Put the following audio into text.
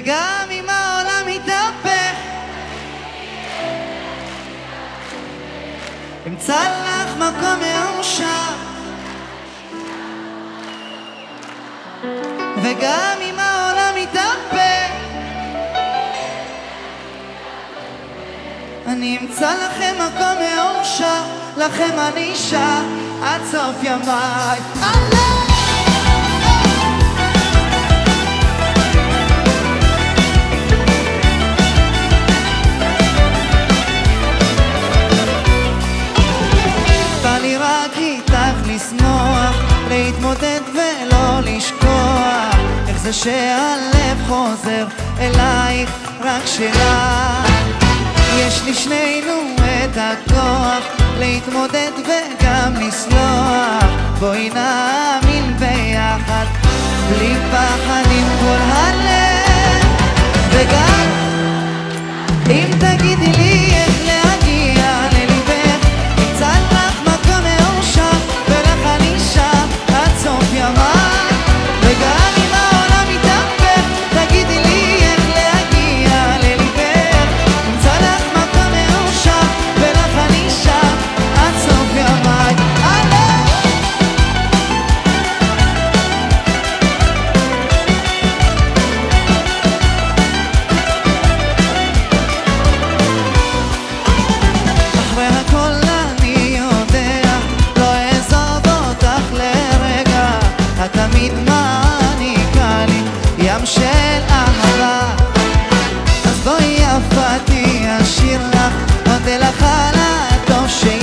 וגם אם העולם יתהפך אמצא לך מקום מאושר, וגם אם העולם יתהפך אני אמצא לכם מקום מאושר, לכם אני אשאר עד סוף ימיי. בא לי רק איתך לשמוח, להתמודד ולא לשכוח, איך זה שהלב חוזר אלייך רק שלך. יש לי שנינו את הכוח להתמודד וגם לסלוח, בואי נאמין ביחד בלי פחד עם כל הלב, וגם אם תגידי לי איך להגיע לליבך אמצא לך מקום מאושר, ולך אני אשאר עד סוף ימיי. וגם אם העולם יתהפך תגידי לי איך להגיע לליבך אמצא לך מקום מאושר, ולך אני אשאר עד סוף ימיי. אחרי הכל אני יודע לא אעזוב אותך לרגע, את תמיד מעניקה לי ים של אהבה, אז בואי יפתי אשיר לך, אודה לך על הטוב